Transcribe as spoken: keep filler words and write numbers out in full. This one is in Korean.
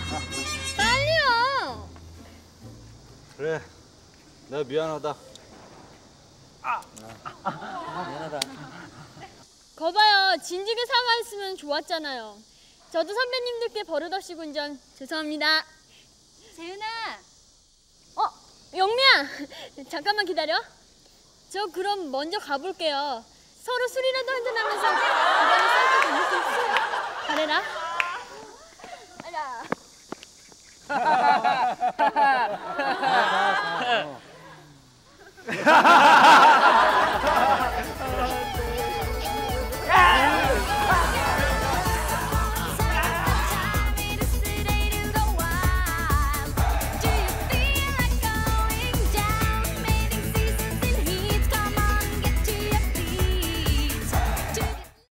빨리요. 그래, 내가 미안하다. 아, 미안하다. 거봐요, 진즉에 사과했으면 좋았잖아요. 저도 선배님들께 버릇없이 운전 죄송합니다. 재윤아. 어, 영미야. 잠깐만 기다려. 저 그럼 먼저 가볼게요. 서로 술이라도 한잔하면서 기간을 짧게 보낼 수 있어요. 잘해라. 자, 자, 자.